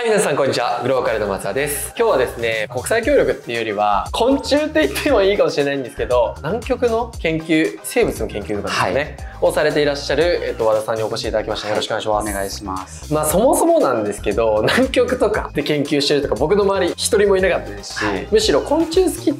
はい、皆さんこんにちは。グローカルの松田です。今日はですね、国際協力っていうよりは、昆虫って言ってもいいかもしれないんですけど、南極の研究、生物の研究とかですね、をされていらっしゃる、和田さんにお越しいただきました。よろしくお願いします。 お願いします。 まあそもそもなんですけど、南極とかで研究してるとか、僕の周り一人もいなかったですし、むしろ昆虫好きって、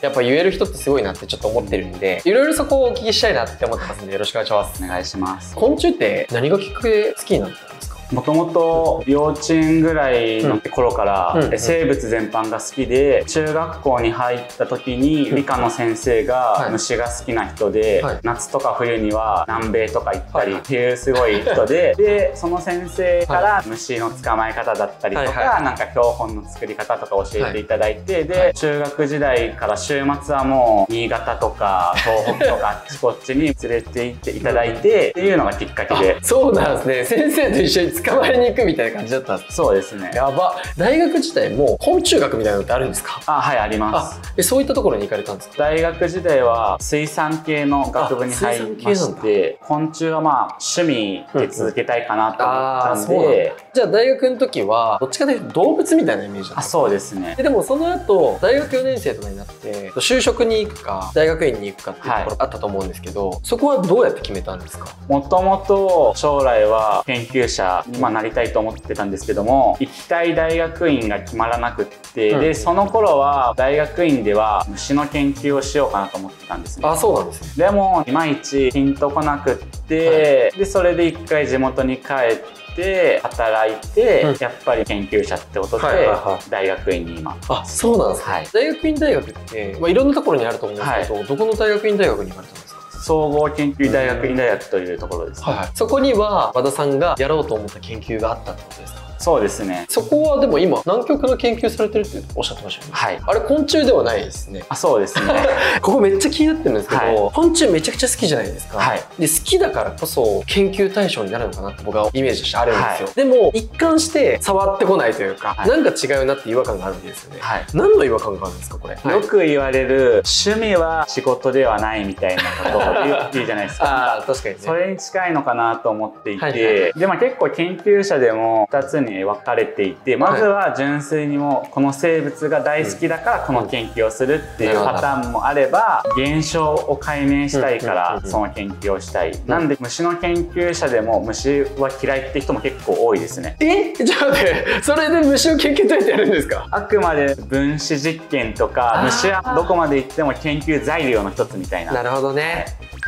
やっぱ言える人ってすごいなってちょっと思ってるんで、いろいろそこをお聞きしたいなって思ってますんで、よろしくお願いします。 お願いします。 昆虫って何がきっかけで好きになったんですか？ もともと幼稚園ぐらいの頃から生物全般が好きで、中学校に入った時に理科の先生が虫が好きな人で、夏とか冬には南米とか行ったりっていうすごい人で、その先生から虫の捕まえ方だったりとか、なんか標本の作り方とか教えていただいて、で中学時代から週末はもう新潟とか東北とかあっちこっちに連れて行っていただいてっていうのがきっかけで。 そうなんですね。先生と一緒に捕まえに行くみたいな感じだったんです。 そうですね。 やば。大学自体も昆虫学みたいなのってあるんですか？ はい、あります。 そういったところに行かれたんですか？ 大学時代は水産系の学部に入りまして、昆虫はまあ趣味で続けたいかなと思ったんで。 じゃあ大学の時はどっちかというと動物みたいなイメージだったんですか？ そうですね。 でもその後大学4年生とかになって就職に行くか大学院に行くかっていうところあったと思うんですけど、そこはどうやって決めたんですか？ もともと将来は研究者になりたいと思ってたんですけども、行きたい大学院が決まらなくって、でその頃は大学院では虫の研究をしようかなと思ってたんですね。 そうなんですね。 でもいまいちピンとこなくって、でそれで一回地元に帰って働いて、やっぱり研究者ってことで大学院に今。 そうなんですね。大学院大学って、いろんなところにあると思うんですけど、どこの大学院大学に行かれたんですか？ 総合研究大学院大学というところですね。 そこには和田さんがやろうと思った研究があったってことですか？ そうですね。 そこはでも今南極の研究されてるっておっしゃってましたよね。はい。あれ昆虫ではないですね。 そうですね。 ここめっちゃ気になってるんですけど、昆虫めちゃくちゃ好きじゃないですか。はい。で好きだからこそ研究対象になるのかなって僕はイメージとしてあるんですよ。でも一貫して触ってこないというか、なんか違うなって違和感があるわけですよね。はい。何の違和感があるんですかこれ？ よく言われる趣味は仕事ではないみたいなことを言うじゃないですか。 確かにね。 それに近いのかなと思っていて、で結構研究者でも2つに分かれてまずは純粋にもこの生物が大好きだからこの研究をするっていうパターンもあれば、現象を解明したいからその研究をしたい。なんで虫の研究者でも虫は嫌いって人も結構多いですね。 じゃあ待って、それで虫の研究どうやってやるんですか？ あくまで分子実験とか、虫はどこまで行っても研究材料の一つみたいな。 なるほどね。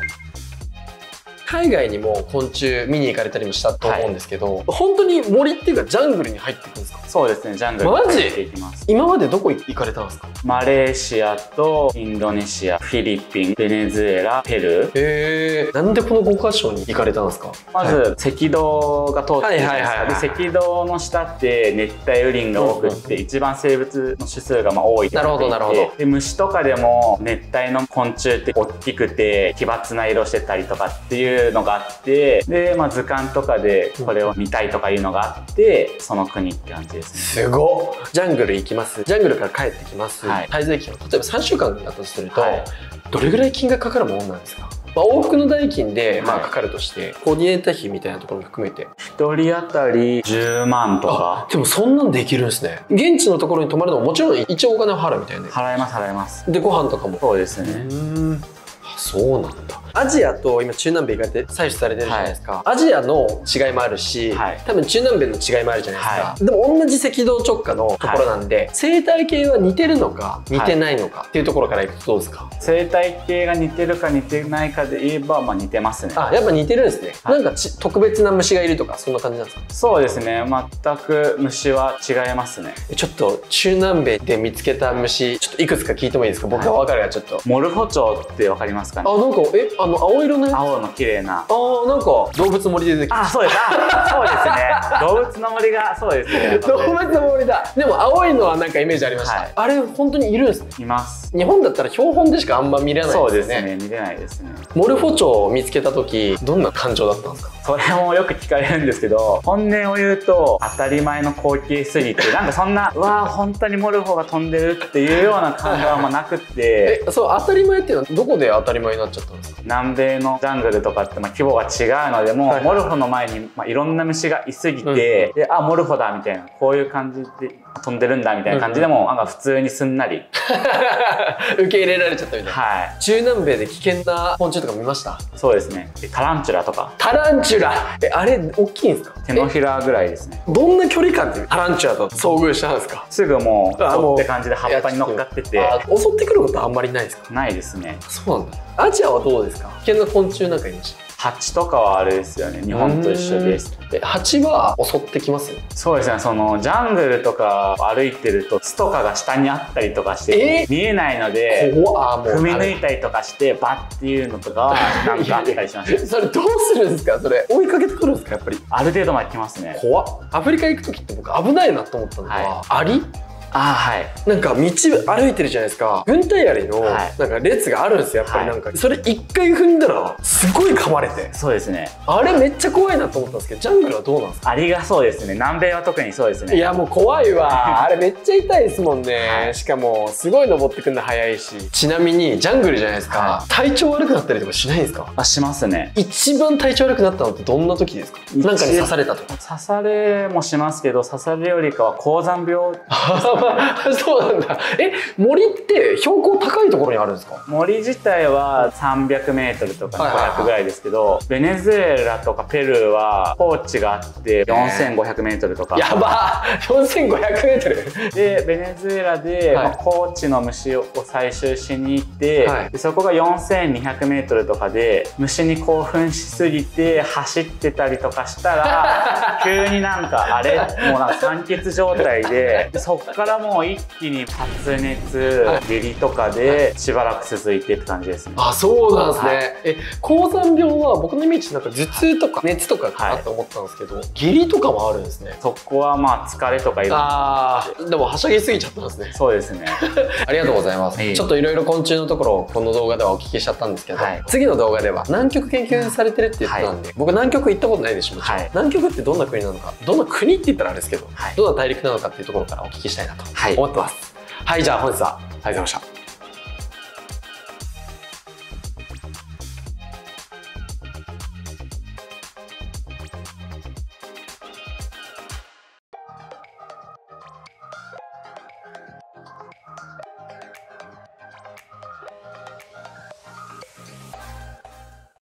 海外にも昆虫見に行かれたりもしたと思うんですけど、本当に森っていうかジャングルに入っていくんですか？ そうですね、ジャングルに入っていきます。 今までどこ行かれたんですか？ マレーシアとインドネシア、フィリピン、ベネズエラ、ペルー。 なんでこの5カ所に行かれたんですか？ まず赤道が通ってるじゃないですか。で赤道の下って熱帯雨林が多くって一番生物の種数が多いって言っていて、で虫とかでも熱帯の昆虫って大きくて奇抜な色してたりとかっていうのがあって、で図鑑とかでこれを見たいとかいうのがあって、その国って感じですね。 すごっ。ジャングル行きます。ジャングルから帰ってきます。滞在期間例えば3週間だとすると、どれぐらい金額かかるものなんですか？往復の代金でかかるとして、コーディネーター費みたいなところも含めて 1人当たり10万とか。 でもそんなんできるんですね。現地のところに泊まるのももちろん一応お金を払うみたいな。 払います払います。 でご飯とかも。 そうですね。 そうなんだ。アジアと今中南米行かれて採取されてるじゃないですか。アジアの違いもあるし、多分中南米の違いもあるじゃないですか。でも同じ赤道直下のところなんで、生態系は似てるのか似てないのかっていうところからいくとどうですか？ 生態系が似てるか似てないかで言えば似てますね。 やっぱ似てるんですね。なんか特別な虫がいるとかそんな感じなんですか？ そうですね。全く虫は違いますね。 ちょっと中南米で見つけた虫ちょっといくつか聞いてもいいですか？僕が分かるからちょっと。 モルフォチョウって分かりますかね？ なんか青色のやつ。 青の綺麗な。 なんか動物の森で出てきた。 そうです。そうですね。動物の森がそうですね。 動物の森だ。でも青いのはなんかイメージありました。あれ本当にいるんですね。 います。 日本だったら標本でしかあんま見れないですね。 そうですね。見れないですね。 モルフォチョウを見つけた時どんな感情だったんですか？ それもよく聞かれるんですけど、本音を言うと当たり前の光景すぎて、なんかそんなうわー本当にモルフォが飛んでるっていうような感があんまなくってそう当たり前っていうのはどこで当たり前になっちゃったんですか？ 南米のジャングルとかって規模が違うので、もうモルフォの前にいろんな虫がいすぎて、でモルフォだみたいな、こういう感じで飛んでるんだみたいな感じでもなんか普通にすんなり受け入れられちゃったみたいな。 はい。 中南米で危険な昆虫とか見ました？ そうですね。タランチュラとか。 タランチュラ、あれ大きいんですか？ 手のひらぐらいですね。 どんな距離感でタランチュラと遭遇したんですか？ すぐもうって感じで葉っぱに乗っかってて。 襲ってくることあんまりないですか？ ないですね。 そうなんだ。アジアはどうですか？危険な昆虫なんかいました？ ハチとかはあれですよね。日本と一緒です。 ハチは襲ってきます？ そうですね。そのジャングルとか歩いてると巣とかが下にあったりとかして見えないので、踏み抜いたりとかしてバッっていうのとかなんかあったりしました。 それどうするんですか？それ追いかけてくるんですか？やっぱりある程度まで来ますね。 怖っ。アフリカ行く時って僕危ないなと思ったのはアリ。 はい。 なんか道歩いてるじゃないですか。軍隊アリのなんか列があるんですよ。やっぱりなんかそれ一回踏んだらすごい噛まれて。 そうですね。 あれめっちゃ怖いなと思ったんですけど、ジャングルはどうなんですか？ アリがそうですね。南米は特にそうですね。 いやもう怖いわ。あれめっちゃ痛いですもんね。しかもすごい登ってくるの早いし。ちなみにジャングルじゃないですか。体調悪くなったりとかしないんですか？ しますね。 一番体調悪くなったのってどんな時ですか？なんかに刺されたとか。 刺されもしますけど、刺されよりかは高山病。 そうなんだ。森って標高高いところにあるんですか？ 森自体は300メートルとか500ぐらいですけど、ベネズエラとかペルーは高地があって4500メートルとか。 やばー、4500メートルで、ベネズエラで高地の虫を採集しに行って、でそこが4200メートルとかで虫に興奮しすぎて走ってたりとかしたら急になんかあれもうなんか酸欠状態で、そっからもう一気に発熱、下痢とかでしばらく続いてって感じですね。 あ、そうなんですね。高山病は僕のイメージなんか頭痛とか熱とかかなって思ったんですけど、下痢とかもあるんですね。 そこはまあ疲れとかいろいろ。 でもはしゃぎすぎちゃったんですね。 そうですね。 ありがとうございます。ちょっといろいろ昆虫のところをこの動画ではお聞きしちゃったんですけど、次の動画では南極研究されてるって言ってたんで、僕南極行ったことないでしょ。南極ってどんな国なのか、どんな国って言ったらあれですけど、どんな大陸なのかっていうところからお聞きしたいなと思ってます。はい、じゃあ本日はありがとうございました。